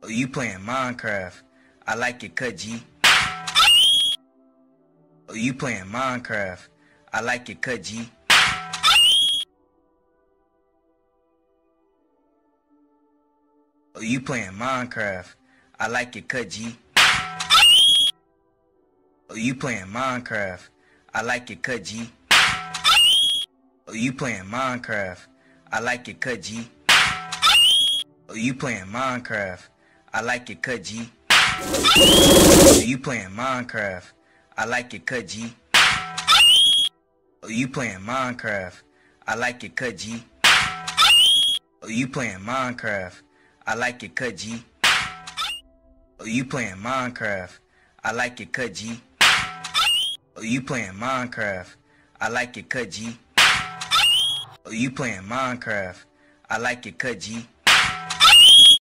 Oh, you playing Minecraft? I like it, cut G. Oh, you playing Minecraft? I like it, cut G. Oh, you playing Minecraft? I like it, cut G. Oh, you playing Minecraft? I like it, cut G. Oh, you playing Minecraft? I like it, cut G. Oh, you playing Minecraft? I like it, cut G. Oh, you playing Minecraft? I like it, cut G. Oh, you playing Minecraft? I like it, cut G. Oh, you playing Minecraft? I like it, cut G. Oh, you playing Minecraft? I like it, cut G. Oh, you playing Minecraft? I like it, cut G. Oh, you playing Minecraft? I like it, cut G.